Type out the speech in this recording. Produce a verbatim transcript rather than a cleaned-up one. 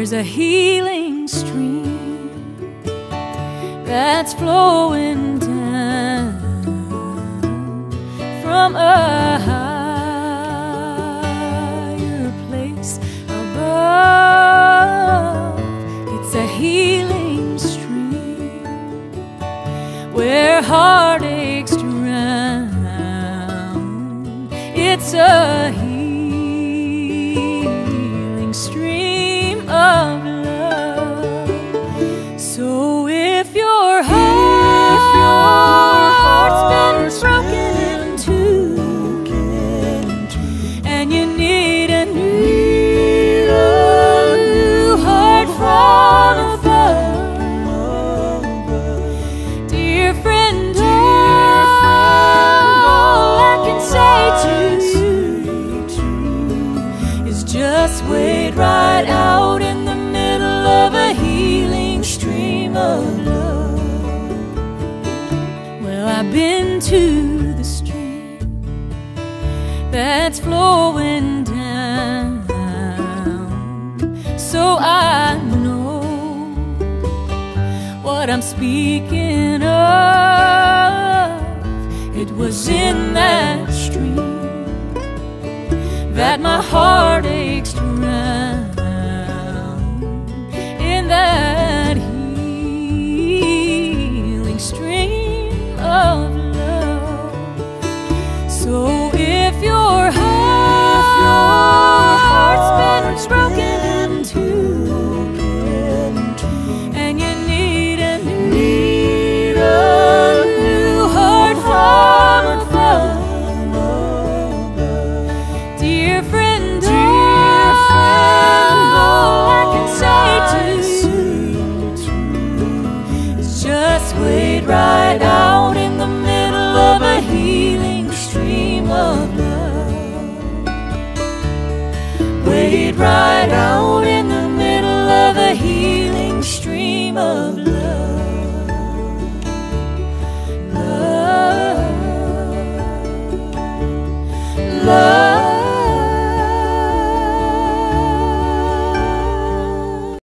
there's a healing stream that's flowing down from a higher place above. It's a healing stream where heartaches drown. It's a healing stream of love. So if your heart's been broken in two, and you need a new, new heart from above, dear friend, all I can say to you is just wade right out in the middle of a healing stream of love. Well, I've been to the stream that's flowing down, so I know what I'm speaking of. It was in that stream that my heartaches drown, in that healing stream of love. So if your heart's been broken in two, and you need a need a new heart from above, dear friend, dear friend, all I can say to you is just wade right out in the middle of a healing stream of love. Wade right out in the middle of a healing stream of love.